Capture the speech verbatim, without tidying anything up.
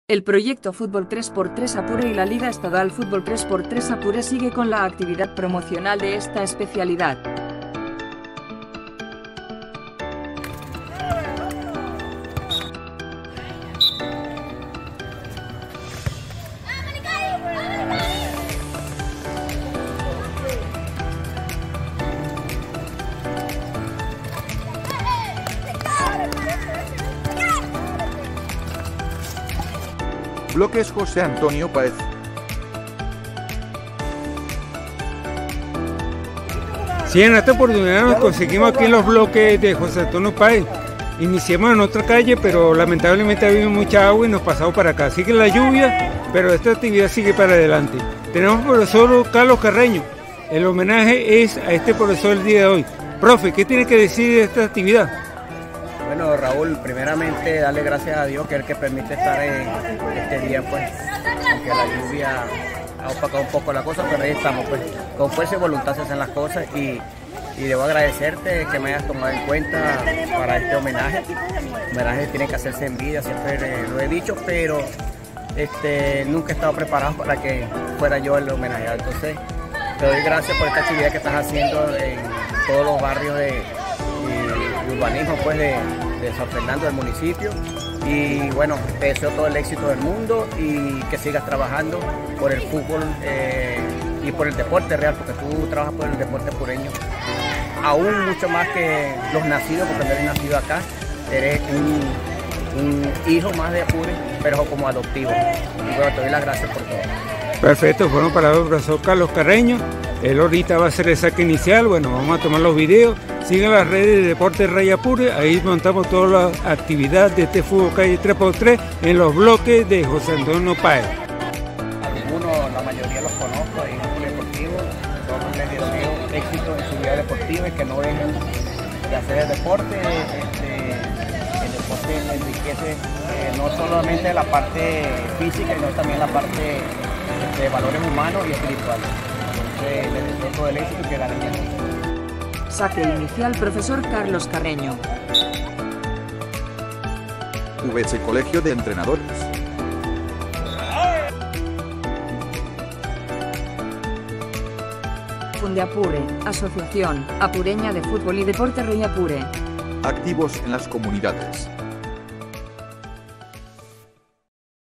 El proyecto Fútbol tres por tres Apure y la Liga Estadual Fútbol tres por tres Apure sigue con la actividad promocional de esta especialidad. Bloques José Antonio Páez. Sí, en esta oportunidad nos conseguimos aquí en los bloques de José Antonio Páez. Iniciamos en otra calle, pero lamentablemente había mucha agua y nos pasamos para acá. Sigue la lluvia, pero esta actividad sigue para adelante. Tenemos al profesor Carlos Carreño. El homenaje es a este profesor el día de hoy. Profe, ¿qué tiene que decir de esta actividad? Bueno, Raúl, primeramente darle gracias a Dios que es el que permite estar en este día, pues, aunque la lluvia ha opacado un poco la cosa, pero ahí estamos, pues, con fuerza y voluntad se hacen las cosas y, y debo agradecerte que me hayas tomado en cuenta para este homenaje. El homenaje tiene que hacerse en vida, siempre lo he dicho, pero este, nunca he estado preparado para que fuera yo el homenajeado. Entonces, te doy gracias por esta actividad que estás haciendo en todos los barrios de, de, de urbanismo, pues, de, de San Fernando, del municipio. Y bueno, te deseo todo el éxito del mundo y que sigas trabajando por el fútbol eh, y por el deporte real, porque tú trabajas por el deporte apureño, aún mucho más que los nacidos, porque no eres nacido acá, eres un, un hijo más de Apure, pero como adoptivo. Y bueno, te doy las gracias por todo. Perfecto, fueron palabras del profesor Carlos Carreño. Él ahorita va a hacer el saque inicial. Bueno, vamos a tomar los videos. Sigan las redes de Deportes Rey Apure. Ahí montamos toda la actividad de este fútbol calle tres por tres en los bloques de José Antonio Páez. Algunos, la mayoría los conozco en el deportivo. Todos les deseo éxito en su vida deportiva y que no dejen de hacer el deporte. Este, el deporte enriquece eh, no solamente la parte física, sino también la parte de valores humanos y espirituales. Entonces, les deseo todo el éxito y que ganen bien. Saque inicial, profesor Carlos Carreño. V S Colegio de Entrenadores. Fundeapure, Asociación Apureña de Fútbol y Deporte Rey Apure. Activos en las comunidades.